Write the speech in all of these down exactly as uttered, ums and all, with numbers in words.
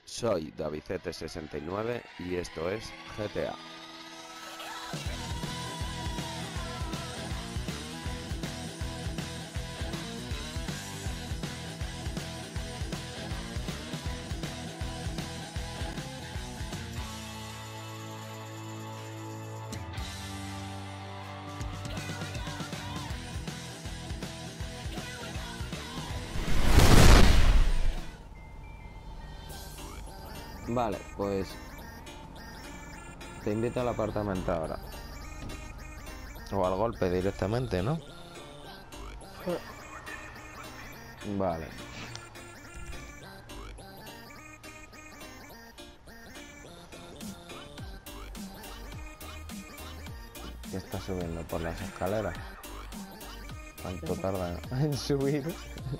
Soy Davicete sesenta y nueve y esto es G T A. Vale, pues te invito al apartamento ahora. O al golpe directamente, ¿no? Vale. ¿Qué está subiendo por las escaleras? ¿Cuánto tarda en subir?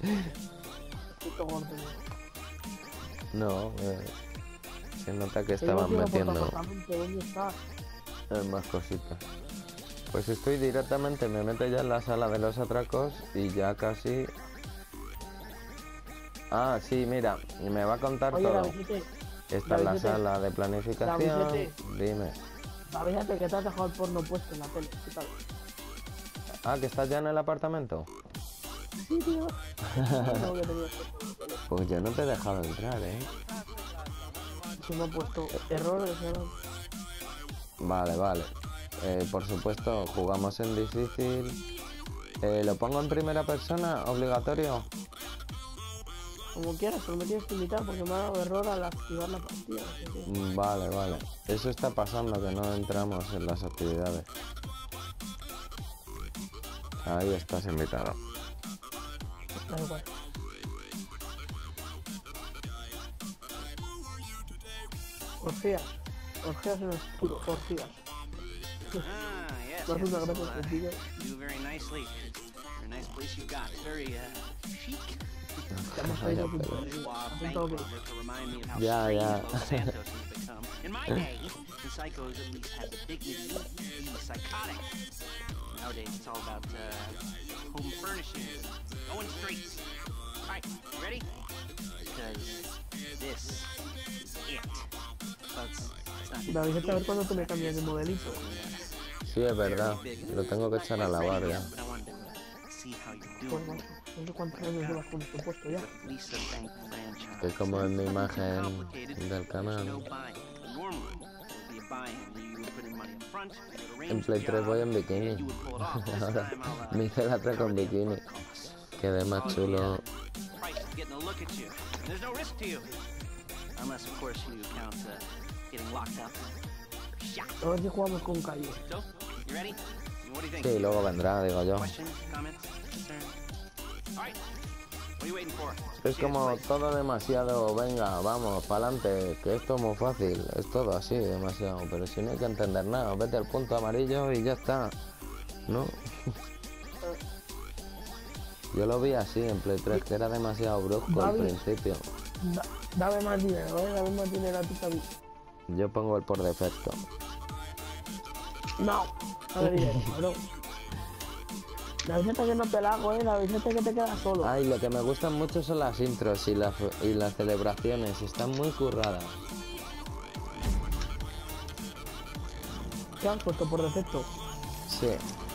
No, eh, se nota que estaban metiendo más cositas. Pues estoy directamente, me meto ya en la sala de los atracos y ya casi... Ah, sí, mira, y me va a contar Oye, todo. Davicete, Esta es la Davicete, sala de planificación. Davicete. Dime. Fíjate que te has dejado el porno puesto en la tele. ¿Qué tal? Ah, ¿que estás ya en el apartamento? Sí, tío. No, que tenía- Pues yo no te he dejado entrar, ¿eh? Se me ha puesto errores, errores. Vale, vale. Eh, por supuesto, jugamos en difícil. Eh, ¿Lo pongo en primera persona? ¿Obligatorio? Como quieras, pero me tienes que invitar porque me ha dado error al activar la partida. Así que- Mm, Vale, vale. Eso está pasando, que no entramos en las actividades. Ahí estás invitado. Da igual. Orgías. Orgías en el futuro. Orgías. Ah, yes, Me hace yes, una this gracia will, uh, contigo. do very nicely. Very nice place you've got. Very uh, chic. Ya hemos Vaya caído pelo. aquí. Suave Hacen bank todo bien. robber to remind me of how Ya, strange ya. Los Santos has become. In my day, the psychos at least had the dignity to be psychotic. Nowadays, it's all about uh, home furnishings, going straight. All right, you ready? Because this is it. Well, it's, it's not Davicete, a ver cuándo te me cambias de modelito. Sí, es verdad. Lo tengo que echar a lavar ya. But I wanted to see how you're Pues doing. macho, no sé cuántos años llevas con esto puesto ya. Lisa Bank franchise. Que como en mi imagen Complicated, del there's no canal. buying. Normally, it would be a buy-in where you would put in money up front, you would arrange En Play the tres voy job, en bikini. and you would pull it off. This Ahora time I'll, uh, me hice la track con cover the bikini. upfront costs. Quedé más chulo. Price of getting a look at you. And there's no risk to you. Unless, of course, you count uh, getting locked up or shot. A ver si jugamos con calle. So, you ready? What do you think? Sí, luego vendrá, digo yo. Questions, comments, concerns? All right. What are you waiting for? Es See como this place? todo demasiado, venga, vamos, pa'lante, que esto es muy fácil, es todo así, demasiado, pero si no hay que entender nada, vete al punto amarillo y ya está, ¿no? Yo lo vi así en Play tres, que era demasiado brusco al David. principio. Da- dame más dinero, ¿eh? Dame más dinero a ti, David. Yo pongo el por defecto. No, dame dinero, cabrón. La visita que no te la hago, ¿eh? La visita que te queda solo. Ay, lo que me gustan mucho son las intros y las, y las celebraciones, están muy curradas. ¿Qué has puesto por defecto? Sí.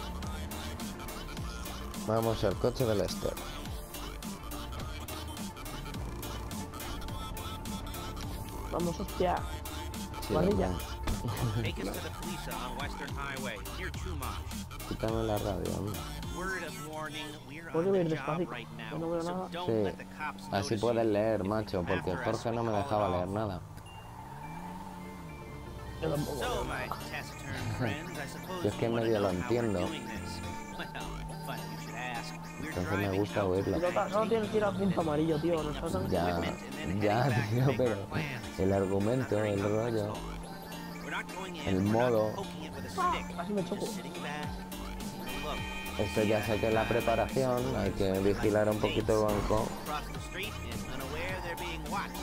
Vamos al coche del Lester. Vamos, hostia. Sí, Varilla. hombre. Take us to the police on Western Highway, near Chumash. Quítame la radio, hombre. Word of warning, we're ¿Puedo on the ir job despacito? right Que no now, veo so nada. don't Sí. let the cops Así notice puedes you. leer, macho, porque After us, Jorge no we me call dejaba it leer off. nada. Yo tampoco. So, my taciturn friends, I suppose Yo es que you wanna medio lo know how we're entiendo. doing this. Well, funny you should ask. We're Entonces me driving gusta out to oírlo. the Pero solo tienes que ir al punto amarillo, tío. No estás tan... Ya, ya, tío, pero el argumento, el rollo, We're not going in, el we're not modo, poking it with a stick. Casi me choco. Just sitting back, taking a look. esto ya sé que es la preparación, hay que vigilar un poquito el banco. Across the street and unaware they're being watched.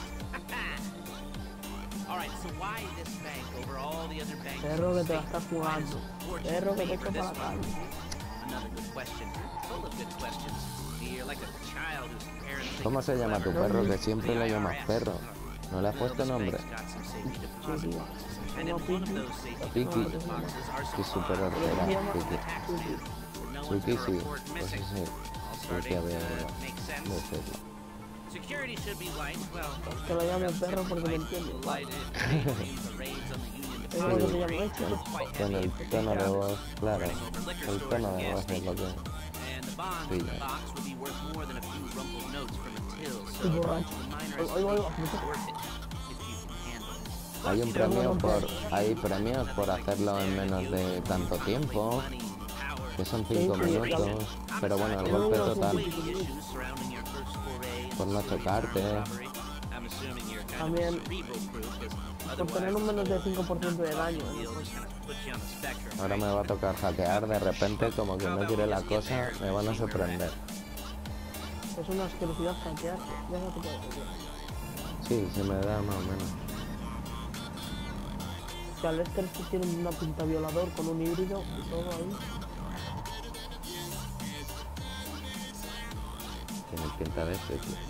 All right, so why this bank over all the other banks? Perro que te la in the estás state? Why jugando. does fortune Perro que te favor echo this para la one? calle. Another good question. Full of good questions. You're like a child whose parents think ¿Cómo it's se llama tu clever. perro? Que siempre le llamas perro. ¿No le has puesto nombre? Sí, tío. No, Piki. Piki. No, no, no. Sí, súper Pero se hortera. llama Piki. Piki. Suki sí. Pues sí. Suki había de decirlo. Security should be light, well, Que lo llame perro porque me entiende. lighted, the raids on the Union Es lo que se llama Department esto. Con el tono de voz, claro. El tono de voz es lo que... and the bond in the box would be worth more than a few rumpled notes from a till, so Estoy borracho. the minor Oigo, oigo, oigo. is worth it if you can handle it. Hay un premio por... Hay premios por hacerlo en menos de tanto tiempo. Que son cinco minutos. Pero bueno, el golpe total. Por no chocarte. También por tener un menos del cinco por ciento de daño. Ahora me va a tocar hackear de repente, como que no quiere la cosa, me van a sorprender. Es una asquerosidad hackear. Ya no te puedo decir. Sí, se me da más o menos. O sea, Lester sí tiene una pinta violador con un híbrido y todo ahí. Tiene pinta de este, tío.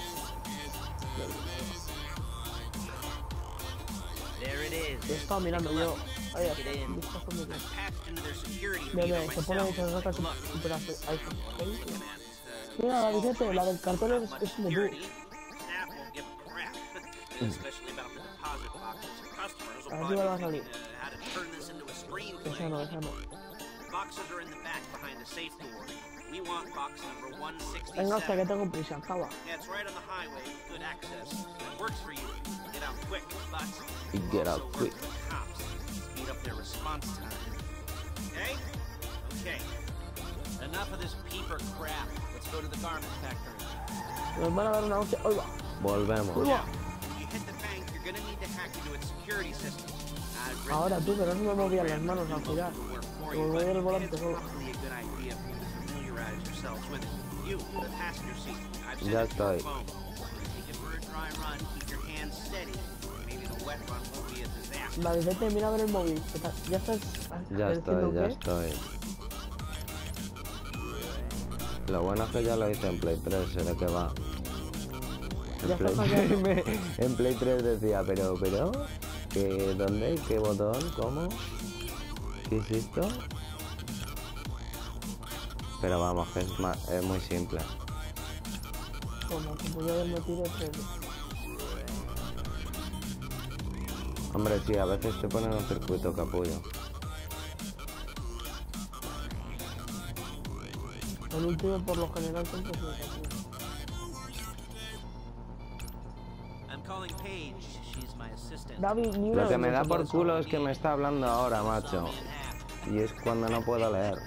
There it is. Yo estaba mirando yo. Ahí Get in. vistazo muy bien. Patched into their security Ve, feed ve, on se pone myself. esas rocas Look, super iPhone. ¿Veis? and, uh, Mira, la Vicente, la del cartón es, es de tú. security, staff won't give a crap, especially about the deposit boxes. Customers will Aquí probably va a be salir. thinking, uh, how to turn this into a Esa screenplay. no, esa no. Boxes are in the back behind the safe door. We want box number one Venga, hasta que sixty-seven. tengo prisa, acaba. Yeah, it's right on the highway with good access. It works for you. Get out quick, but Y get out also quick. work with the cops. Speed up their response time. Okay? Okay. Enough of this peeper crap. Let's go to the garment factory. Nos van a dar una hostia. ¡Oiga! Volvemos. ¡Oiga! If you hit the bank, you're gonna need to hack into its security system. I've written Ahora tú, que no se me movían las programs manos al girar. to work for Me you, voy but del volante it's solo. probably a good idea for you to familiarize yourselves with it. You, the passenger seat. I've sent Ya it to your estoy. phone. Take it for a dry run. Keep your hands steady. Maybe the wet run won't be a disaster. La Vicente, mira a ver el móvil. ¿Qué tal? ¿Ya estás Ya diciendo estoy, ya qué? estoy. Lo bueno es que ya lo hice en Play tres, sé de qué va. Ya En Play, está hackeando. me- en Play tres decía, pero, pero, ¿qué, ¿dónde? ¿Qué botón? ¿Cómo? ¿Qué es esto? Pero vamos, que es, ma- es muy simple. Como que podía haber metido tres. Hombre, sí, a veces te ponen un circuito capullo. El último, por lo general, siempre es un I'm calling Paige. She's my assistant. David, ni una Lo que vez me da he por hecho culo es que me está hablando ahora, macho. Y es cuando no puedo leer.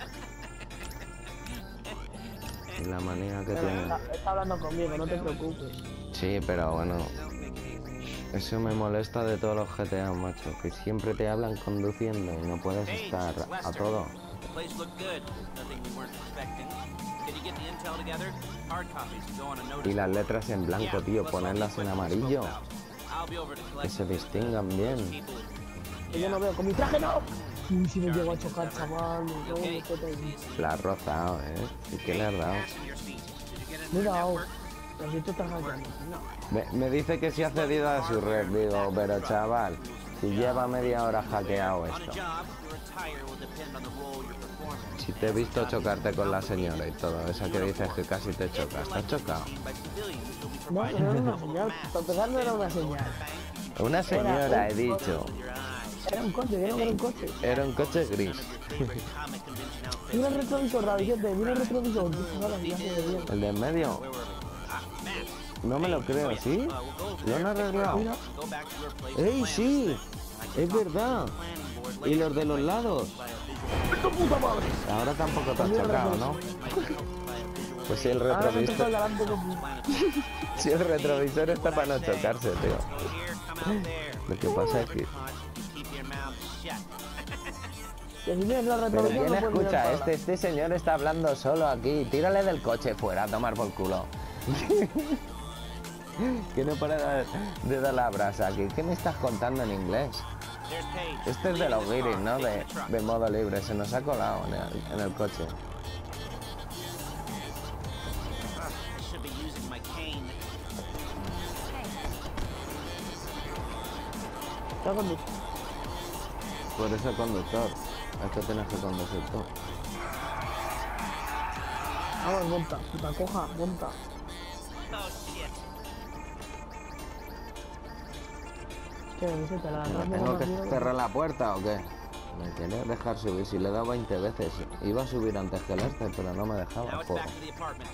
Y la manía que eso. Pero tiene. está, está hablando conmigo, no te preocupes. Sí, pero bueno, eso me molesta de todos los G T A, macho, que siempre te hablan conduciendo y no puedes estar a todo. The place looked good. Nothing we weren't expecting. Did you get the intel together? Hard copies can go on a notice. Y las letras en blanco, tío, ponerlas en amarillo, I'll be over to que collect se distingan bien. people. Que yo no veo, con mi traje no. Uy, si me llego a chocar, chaval, me cago en Okay. el tete ahí. La has rozado, ¿eh? ¿Y qué le has dado? Passenger seat. Did you get in Mira, their oh, network? pero si tú estás hackeando. No. Me, me dice que si ha cedido a su red, digo, pero chaval, si lleva media hora hackeado On a esto. job, your attire will depend on the role you're performing. Si te he visto chocarte con la señora y todo, esa que dices que casi te chocas, ¿te has chocado? By civilians, you'll be No, provided pero era with una a señal. mask. Para empezar, no era una señal. Una señora, he dicho. With your eyes. Era un coche, vieron que era un coche. Era un coche gris. Favorite comic convention outfits. Mira el retrovisor, David, gente, mira el retrovisor. Ahora, ya se ve bien. El de en medio, Where were we? Ah, masks. no me lo creo, ¿sí? Uh, we'll go over Lo han there, pick arreglado. one up, and go back to your place to ¡Ey, plan sí! this thing. I Es can talk to verdad. the planning board Y later. los de los lados. By a visual- ¡Tu puta madre! Ahora tampoco te has Mira el chocado, ¿no? retrovisor. Pues si el Ahora me toca retrovisor, delante con... si el retrovisor está para no chocarse, tío. Go here, come out there. Lo que pasa es que... Keep your mouth shut. Que si miras la Pero retrovisor ¿quién no puedes mirar escucha? para Este, este señor está hablando solo aquí. Tírale del coche fuera a tomar por culo. Que no para de, de dar la brasa aquí. ¿Qué me estás contando en inglés? There's Paige. Este es de los guiris, ¿no? De, de modo libre. Se nos ha colado en el, en el coche. I should be using my cane. ¿Qué conductor? Por eso conductor. Es que tienes que conducir tú. Vamos, monta, puta coja, monta. Oh, shit. ¿Qué? ¿No se te la ¿Me das tengo que rápido? cerrar la puerta o qué? Me quería dejar subir. Si le he dado veinte veces. Iba a subir antes que el este, pero no me Now dejaba. it's Joder. back to the apartment.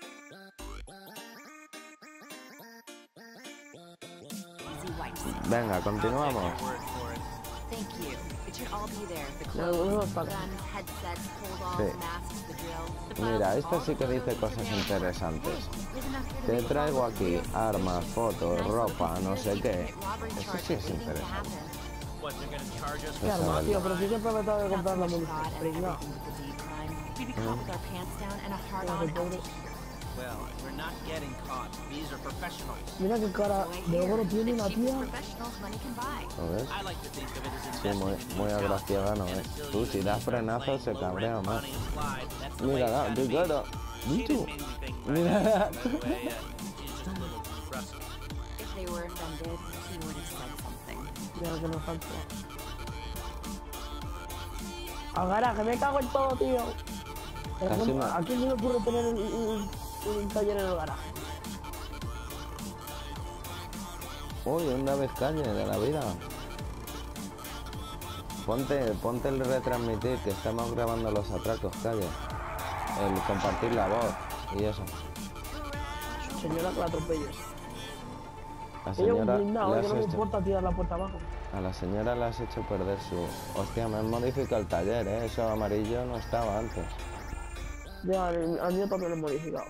Easy wipes. Venga, I'll take continuamos. your word for it. Thank you. It should all be there. The No, no, no, clothes, pa- guns, headsets, hold-alls, Sí. masks, the drill. The files Mira, all esto sí que loaded dice into cosas there. interesantes. There's enough here to Te make a traigo follow-up aquí video. armas, fotos, Nice ropa, little no sé conspiracy qué. to commit robbery Eso charges sí es waiting to interesante. happen. What, they're gonna charge us ¿Qué Esa arma, vale. tío? Pero si siempre me tengo que Not comprar so la much munición. thought and Pringao. everything with the D crime. We'd be caught with our pants down and a hard-on Joder, out pobre. to here. Well, we're not getting caught. These are professionals. Mira qué cara So I de hear oro tiene the la cheapest tía. professionals money can buy. ¿Lo ves? I like to think of it as Sí, muy, investing in muy new talent. agraciado, ¿no? And ¿Eh? until Tú, you si das start frenazo, playing se low cabrea rent más. Bonnie and Clyde, that's the way Mira, it's da, gotta qué be. cara. She Dicho. didn't mean anything by Mira. it. By the way, uh, she's just a little rusty. If they were offended, he would have said something. Mira lo que me falta. Al garaje, me cago en todo, tío. Pero Casi ¿cómo- me- ¿A quién se le ocurre tener un, un- un taller en el garaje? Uy, una vez calle de la vida. Ponte, ponte el retransmitir, que estamos grabando los atracos, calle. El compartir la voz y eso. Señora, que la atropelles. La Ella un señora blindado, le eh, que has no me hecho, importa tirar la puerta abajo. a la señora le has hecho perder su... Hostia, me han modificado el taller, ¿eh? Eso amarillo no estaba antes. Ya, al al mío también lo he modificado.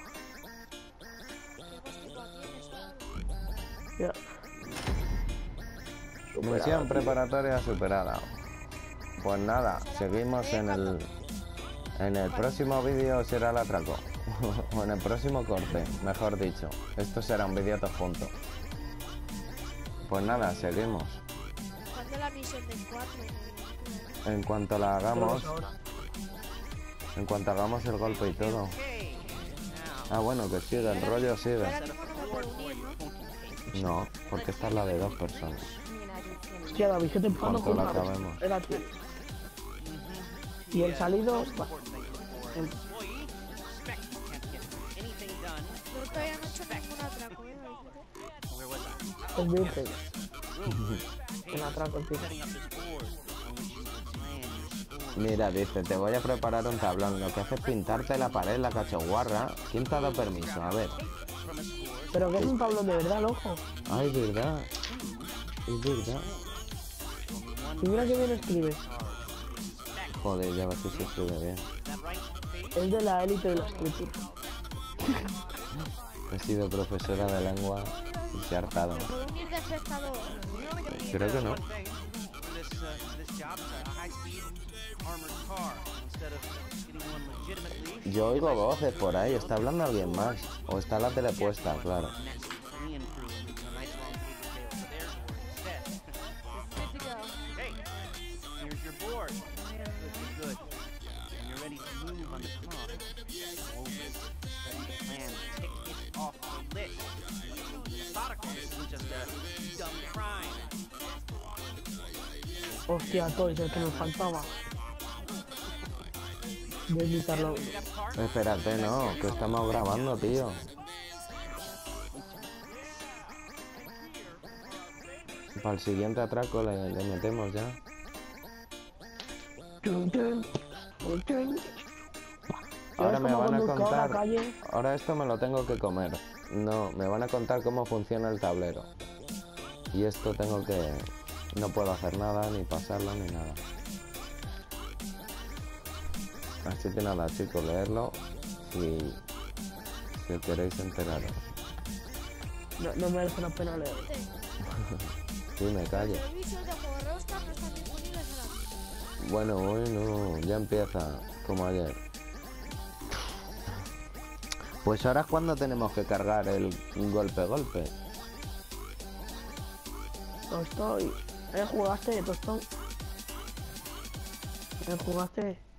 Ya. Superado, Misión tío. preparatoria superada. Pues nada, seguimos en el... En el próximo vídeo será el atraco. O en el próximo corte, mejor dicho. Esto será un vídeo todo junto. Pues nada, seguimos. ¿Cuándo la misión del cuatro? En cuanto la hagamos, Pero ahora. en cuanto hagamos el golpe y todo. Okay, now, Ah, bueno, que sigue, el rollo sigue. Ahora mismo no me puedo unir, ¿no? No, porque esta es la de dos personas. Hostia, David, ¿qué te empando Cuando con la una acabemos. vez? Era tú. Y el salido... va, important thing for el- an employee, expect you can't get anything done. Yo todavía no he hecho ningún atraco, ¿eh? Where was I? el virgen. Hey, El atraco, tío. setting up this board on which you will plan your score. Mira, dice, te voy a preparar un tablón. Lo que hace es pintarte la pared, la cachoguarra. ¿Quién te ha dado permiso? A ver. From a score, Pero que es un tablón de verdad, loco. Ay, verdad. Es verdad. Y mira que bien escribes. Joder, ya ves que se escribe bien. is that right? Es de la élite de la escritura. He sido profesora de lengua y se ha hartado. ¿Me puedo unir de espectador? Creo que no. One thing for this, uh, for this job is a high-speed armored car instead of getting one legitimately. Yo oigo voces por ahí. ¿Está hablando alguien más? ¿O está la tele puesta? Claro. Next Korean crew with a nice long paper trail for their board instead. Good to go. Hey, here's your board. Good, good. When you're ready to move on the car, go over it, study the plan, tick it off the list. Be methodical. This isn't just a dumb crime. Hostia, todo es el que nos faltaba. De imitarlo. Pick up car. Espérate, no, que estamos grabando, tío. Para el siguiente atraco le, le metemos ya. Tun, tun, tun, tun. Ahora ¿Ves me cómo van a conduzco a la contar. calle? Ahora esto me lo tengo que comer. No, me van a contar cómo funciona el tablero. Y esto tengo que... No puedo hacer nada, ni pasarlo, ni nada. Así que nada, chicos, leerlo si, si queréis enteraros. No, no merece la pena leer. Sí, me callo. Los servicios de juego Rockstar no están disponibles ahora mismo. Bueno, bueno, ya empieza, como ayer. Pues ahora es cuando tenemos que cargar el golpe-golpe. No estoy. ¿Eh, jugaste, Tostón? ¿Eh, jugaste?